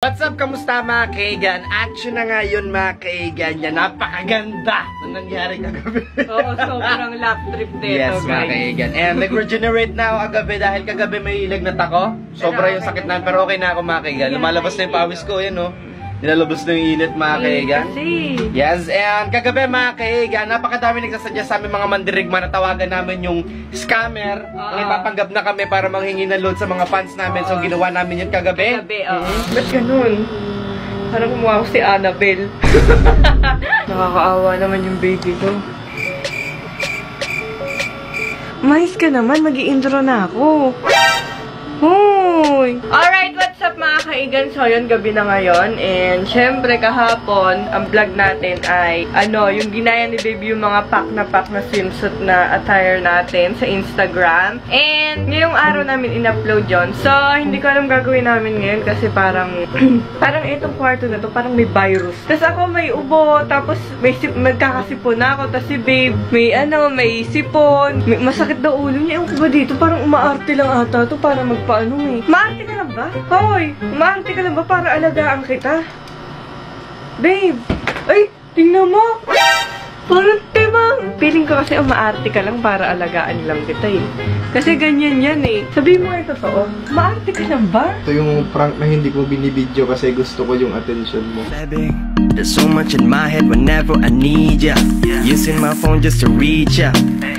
What's up? Kamusta mga kaigan? Action na ngayon mga kaigan. Yan, napakaganda na nangyari kagabi. Oo, sobrang lap trip dito, yes, guys. mga kaigan. And nag-regenerate na ako kagabi dahil kagabi may ilagnat ako. Sobra yung sakit namin, pero okay na ako mga kaigan. Lumalabas na yung pawis ko, yan o. Nilalabas na yung init mga kaigan. Yes, and kagabi mga kaigan, napakadami nagsasadya sa aming mga mandirigma na tawagan namin yung scammer. Ipapanggap na kami para manghingi ng load sa mga fans namin. So ginawa namin yun kagabi. Ba't ganun? Parang kumuha ko si Annabelle. Nakakaawa naman yung baby ko. Mais ka naman, mag-i-intro na ako. Hoy! Alright, what's up mga kaigan? So, yun, gabi na ngayon. And, syempre, kahapon, ang vlog natin ay, yung ginaya ni baby yung mga pack na swimsuit na attire natin sa Instagram. And, ngayong araw namin in-upload yun. So, hindi ko alam gagawin namin ngayon kasi parang, parang itong kwarto na to, parang may virus. Tapos ako may ubo, tapos magkakasipon na ako. Tapos si babe, may sipon. Masakit daw ulo niya. Ewan ko ba dito? Parang umaarte lang ata to para magpaano eh. Maarte ka lang ba? Hoy! Maarte ka lang ba para alagaan kita? Babe! Ay! Tingnan mo! Parang timang! Feeling ko kasi umaarte ka lang para alagaan lang kita eh. Kasi ganyan yan eh. Sabihin mo nga totoo. Maarte ka lang ba? Ito yung prank na hindi ko binibidyo kasi gusto ko yung attention mo. There's so much in my head whenever I need ya. Using my phone just to reach ya.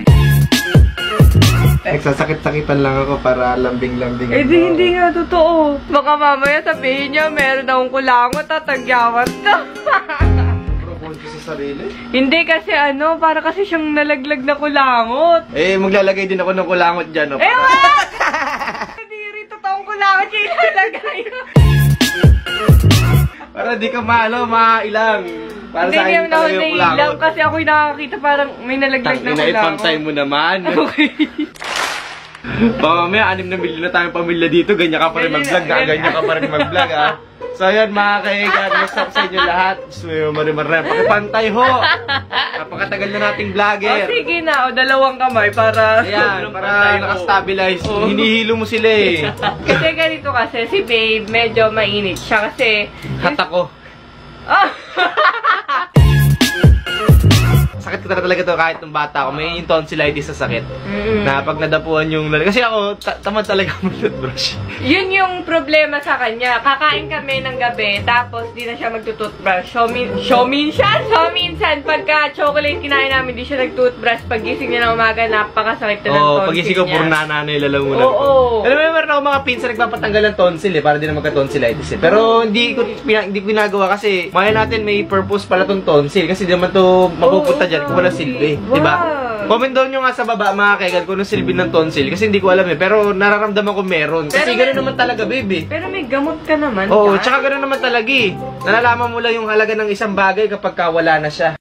Nagsasakit-sakitan lang ako para lambing-lambing. Eh di hindi nga totoo. Baka mamaya sabihin niya meron akong kulangot at tagyawat ka. Propose ko sa sarili? Hindi kasi para kasi siyang nalaglag na kulangot. Eh, maglalagay din ako ng kulangot dyan. Eh wag! Hindi rin totoong kulangot yung ilalagay. Para di ka mailang. Para hindi sa akin talaga yung kulangot. Lang kasi ako yung nakakita parang may nalaglag na kulangot. Ipantay mo naman. Okay. Baka mamaya 6 na milyon na tayong pamilya dito, ganyan ka pa rin mag-vlog, ganyan ka pa rin mag-vlog ha. So yun mga kaigan, what's up sa inyo lahat? So marimar na, pakipantay ho! Napakatagal na nating vlogger. O sige na, dalawang kamay para... Ayan, para nakastabilize. Hinihilo mo sila eh. Kasi ganito kasi, si babe medyo mainit siya kasi... Hat ako. Sakit ko talaga to kahit nung bata ako. May yung tonsillitis sa sakit. Na pag nadapuan yung... Kasi ako, tamad talaga mag-toothbrush. Yun yung problema sa kanya. Kakain kami ng gabi, tapos di na siya magtutoothbrush. So minsan, pagka chocolate kinain namin, di siya nag-toothbrush. Pag gising niya ng umaga, napakasakit na ng tonsil niya. Pag gising ko, puro nanay lalamunan ko. Alam mo, meron ako mga pinsan nagpapatanggal ng tonsil para di na magka-tonsillitis eh. Pero hindi ko ginagawa kasi maya natin may purpose pala tong tonsil. Kasi di naman to mapupunta dyan kung wala silbi. Diba? Comment down nyo nga sa baba mga kaigan kung anong silbi ng tonsil. Kasi hindi ko alam eh. Pero nararamdaman ko meron. Kasi gano'n naman talaga, baby. Pero may gamot ka naman. Oo, tsaka gano'n naman talaga eh. Nalalaman mo lang yung halaga ng isang bagay kapag wala na siya.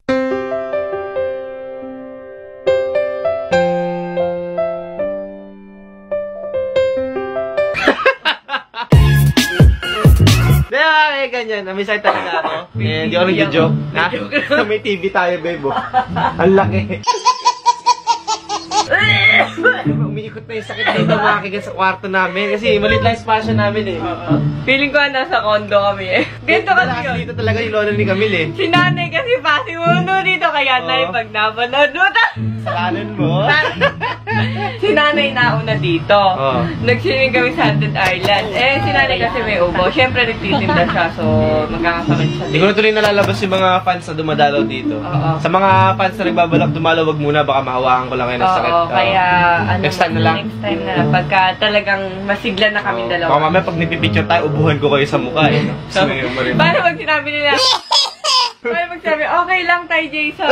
Ganyan, namisay talaga ako. Hindi ako nag-joke. May TV tayo, babe. Ang laki. Umiikot na yung sakit dito mga kaigan sa kwarto namin. Kasi maliit lang espasyo namin eh. Feeling ko nasa condo kami eh. Dito kasi yun. Dito talaga yung lola ni Camille eh. Si nanay kasi pasimuno dito. Kaya nay, pag napanood mo Salanan mo. Si nanay nauna dito. Nag-swimming kami sa Haunted Island. Eh, si nanay kasi may ubo. Siyempre, nagtitinda siya. So, magkakasakit siya. Hindi ko na tuloy nalalabas yung mga fans na dumadalaw dito. Sa mga fans na nagbabalak dumalaw, wag muna. Baka mahawakan ko lang kayo ng sakit. Kaya, next time na lang. Next time na lang. Pagka talagang masigla na kami dalawa. Baka mamaya pag nipipicture tayo, ubuhan ko kayo sa mukha eh. Paano pag sinabi nila? Paano pag sinabi, okay lang tayo, Jason.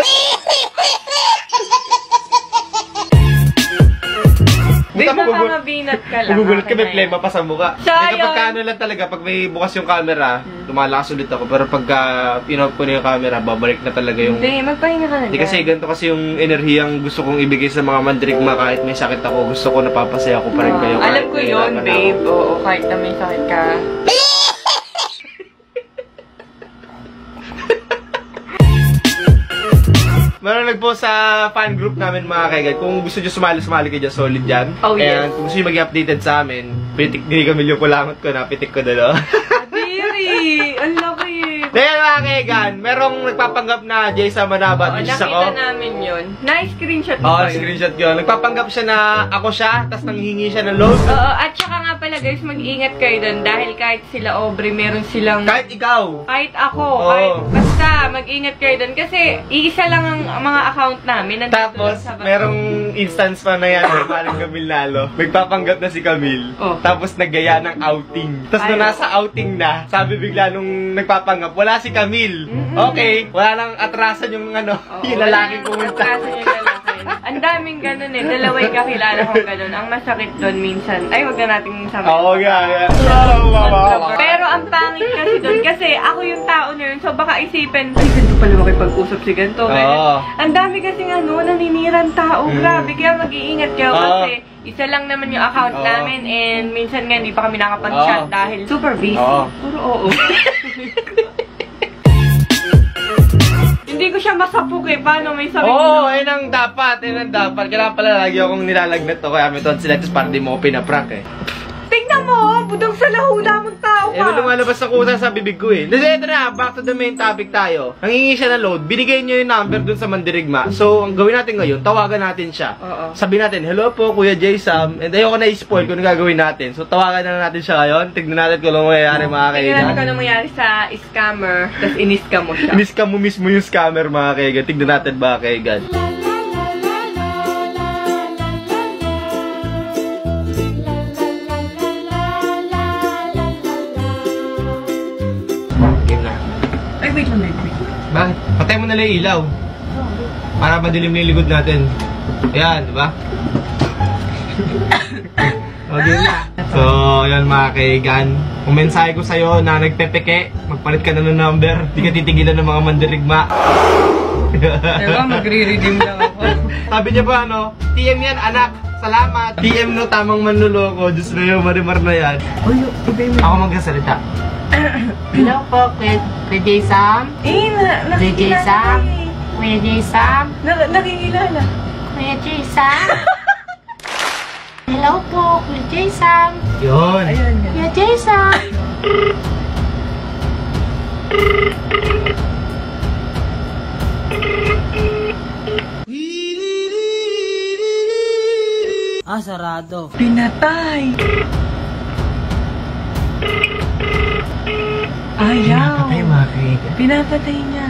Di ba mabinat ka lang? Magugulat ka, may plema pa sa mukha. Sayang! Kapag kaano lang talaga, pag may bukas yung camera, lumalakas ulit ako. Pero pagka pin-off ko na yung camera, babalik na talaga yung... Hindi, magpahinga ka na Hindi kasi ganito kasi yung enerhiyang gusto kong ibigay sa mga mandirigma kahit may sakit ako. Gusto ko napapasaya ko pa rin kayo. Alam ko yun, babe. Oo, kahit na may sakit ka. Meron nag-post sa fan group namin mga kaigan. Kung gusto nyo sumali kayo dyan, solid dyan. Oh, yes. And kung gusto nyo mag-updated sa amin, pitik din kami yung kulangot ko na, pitik ko dalo. Adiri! kaigan, merong nagpapanggap na Jason Manabat. Oo, nakita namin yun. Na-screenshot mo. Oo, screenshot ko. Nagpapanggap siya na ako siya, tapos nanghihingi siya ng load. Oo, at saka nga pala guys, mag-ingat kayo dun dahil kahit sila Aubrey, meron silang... Kahit ikaw. Kahit ako, Oo. kahit basta mag-ingat kayo dun kasi iisa lang ang mga account namin. Nandito Tapos, lang sa- merong instance pa na yan, parang Camille Lalo. Magpapanggap na si Camille. Oh. Tapos naggaya ng outing. Tapos nung Ay. nasa outing na, sabi bigla nung nagpapanggap, wala si Camille. Okay, wala nang atrasan yung ano, Oo, yung wala lalaking nang pumunta. atrasan yung lalaki. Ang daming ganun eh. Dalaway kakilala kong ganun. Ang masakit doon minsan. Ay, wag na nating sabihin. Oo, yeah. Pero ang pangit kasi doon, kasi ako yung tao na yun, so baka isipin, ay, ganito pala makipag-usap si ganito. Oo. Ang dami kasi ano, naninirang tao. Grabe, kaya mag-iingat kayo kasi isa lang naman yung account Oo. namin and minsan nga hindi pa kami nakapag-chat Oo. dahil super busy. Oo. Puro oo. Hindi ko siya masapok eh. Paano may sabi Oo, ayun ang dapat, Kailangan pala lagi akong nilalagnat to, kaya may tonsillitis para di mo ako pinaprank eh. Tingnan mo, budang sa lahula mong tao Eh, ka. lumalabas ako sa bibig ko eh. Kasi ito na, back to the main topic tayo. Nangingi siya ng load, binigay niyo yung number dun sa mandirigma. So, ang gawin natin ngayon, tawagan natin siya. Oo. Sabihin natin, hello po, Kuya J. Sam. And ayoko na i-spoil kung ano gagawin natin. So, tawagan na natin siya ngayon. Tignan natin kung ano mangyayari mga Tingnan natin kung kaigan. ano mangyari sa scammer, tapos in-scam mo siya. Miss ka mo mismo yung scammer mga kaigan. Tignan natin mga kaigan. Game na. Ay, wait lang, wait. Bakit? Patay mo na lang yung ilaw. Para madilim na yung likod natin. Ayan, di ba? Okay na. So, yun mga kaigan. Kung mensahe ko sa'yo na nagpepeke, magpalit ka na ng number. Di ka titigilan ng mga mandirigma. Diba, magre-redeem lang ako. Sabi niya pa ano, TM yan anak, salamat. TM no, tamang manluloko. Diyos na yun, marimar na yan. Uy, ibay mo. Ako magsasalita. Hello po, Kuya J-Sam. Nakikilala Sam. ka eh. Kuya J-Sam. Nakikilala. Kuya J-Sam. Hello po, Kuya J-Sam. Yun. Ayun, yan. Kuya J-Sam. Sarado. Pinatay. Ayaw. Pinapatay mga kaigan. Pinapatay niya.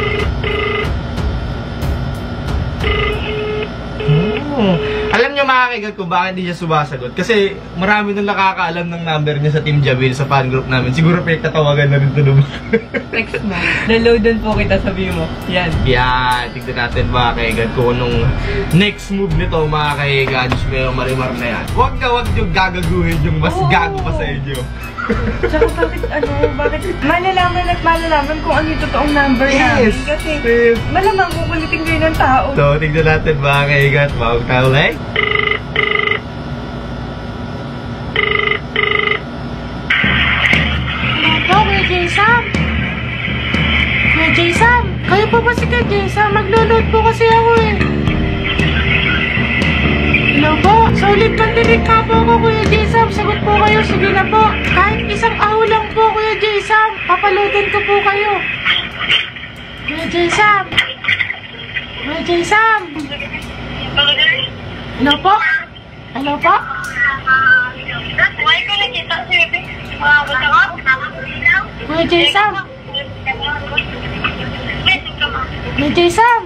Alam niyo mga kaigan kung bakit hindi siya sumasagot. Kasi marami nang nakakaalam ng number niya sa Team Jabil, sa fan group namin. Siguro pinagtatawagan na rin ito naman. Text mo. Naloadan po kita, sabi mo. Yan. Yan, tignan natin mga kaigan kung anong next move nito mga kaigan. Diyos ko yung marimar na yan. Huwag yung gagaguhin yung mas gago pa sa inyo. Tsaka bakit malalaman at malalaman kung ano yung totoong number namin. Kasi malamang kukulitin kayo ng tao. So, tignan natin mga kaigan. Mawag tayo like. Hello po, Kuya J-Sam. Kuya J-Sam. Kayo po ba si Kuya J-Sam? Maglo-load po kasi ako eh. Hello po. Solid mandinig ka po ako, Kuya J-Sam. Sagot po kayo. Sige na po. Kahit isang aho lang po, Kuya J-Sam. Papaloadin ko po kayo. Kuya J-Sam. Kuya J-Sam. Hello po. Hello po. Kuya J-Sam. Kuya J-Sam.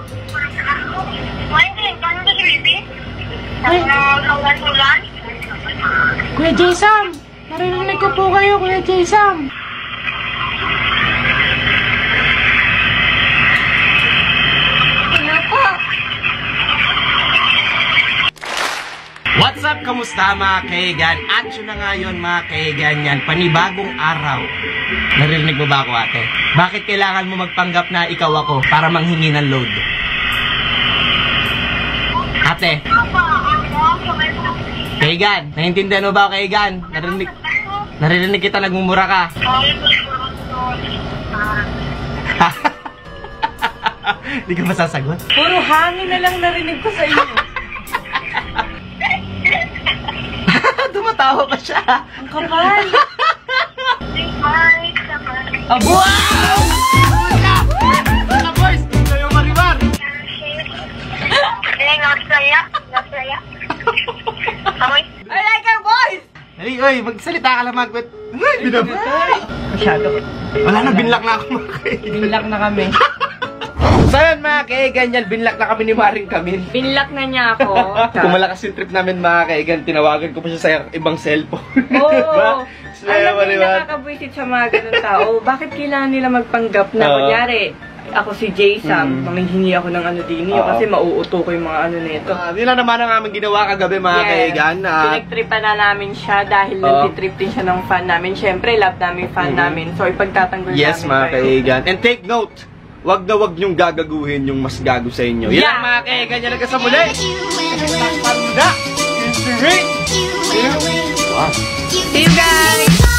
Kuya J-Sam. Narinig ko po kayo, Kuya J-Sam. Ano po? What's up? Kamusta mga kaigan? Action na ngayon mga kaigan yan. Panibagong araw. Naririnig mo ba ako ate? Bakit kailangan mo magpanggap na ikaw ako para manghingi ng load? Ate? Kaigan, naiintindihan mo ba ako kaigan? Naririnig kita, nagmumura ka. Hindi ka masasagot? Puro hangin na lang narinig ko sa inyo. Tumatawa pa siya. Ang kapal. Wow! Uy, magsalita ka lang, Magwet. Ay, binabay. Masyado. Wala na, binlock na ako, mga kaigan. Binlock na kami. So yun, mga kaigan yan, binlock na kami ni Maring Camille. Binlock na niya ako. Kung malakas yung trip namin, mga kaigan, tinawagan ko pa siya sa ibang cellphone. Oo. Diba? Alam mo yung nakakabwisit sa mga ganun tao. Bakit kailangan nila magpanggap na, kunyari, ako si J-Sam, manghihingi ako ng ano din yun, kasi mauuto ko yung mga ano nito. Yun lang naman ang aming ginawa kagabi, mga kaigan. Pinagtripan na namin siya dahil nagtitrip din siya ng fan namin. Siyempre, love namin fan namin. So, ipagtatanggol Yes, namin mga kayo. kaigan. And take note, wag na wag niyong gagaguhin yung mas gago sa inyo. Yan Yeah. ang mga kaigan, yan hanggang sa muli. Panda! Inspiring! See you guys!